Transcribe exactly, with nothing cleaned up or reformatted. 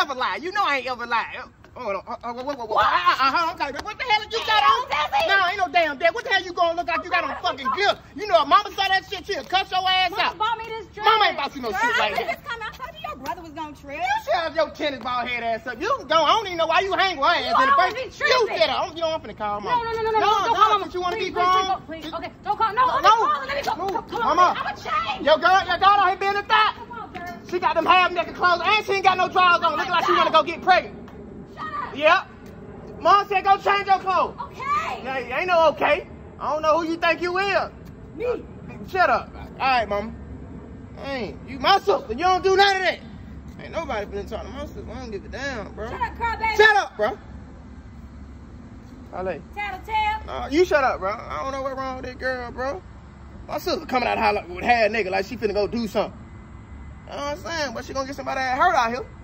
ever lie. You know I ain't ever lie. Hold on. Uh, uh, what, what, what, what? Uh, uh, uh, okay. What the hell you got on? No, ain't no damn dead. What the hell you gonna look like you got on fucking gear? You know if mama saw that shit, she'll cut your ass Mama out. bought me this dress. Mama ain't bought you no Girl, shit like I that. Come, I told you your brother was gonna trip. You should have your tennis ball head ass up. You can go. I don't even know why you hang with her ass in the always first. be You tripping. said her. You know I'm finna call mama. No, no, no, no, no. No, Don't no, call mama. since you wanna Please, be please, grown. please, please. Okay, don't call. No, No, let me no. call her. Let me go. No. Come, come Mama. on. I'm a change. Your girl, your daughter ain't been a thought. Come on, girl. She got them half naked clothes and she ain't got no drawers on. Looking like she wanna go get pregnant. Shut up. Yep. Mom said go change your clothes. Okay. Yeah, ain't no okay. I don't know who you think you is. Me. Shut up. All right, mama. Hey, you my sister. You don't do none of that. Ain't nobody finna talk to my sister. I don't give a damn, bro. Shut up, Carl, baby. Shut up, bro. Ale. Tattletale. Uh, you shut up, bro. I don't know what's wrong with that girl, bro. My sister coming out of house with half nigga like she finna go do something. You know what I'm saying? But she gonna get somebody that hurt out here.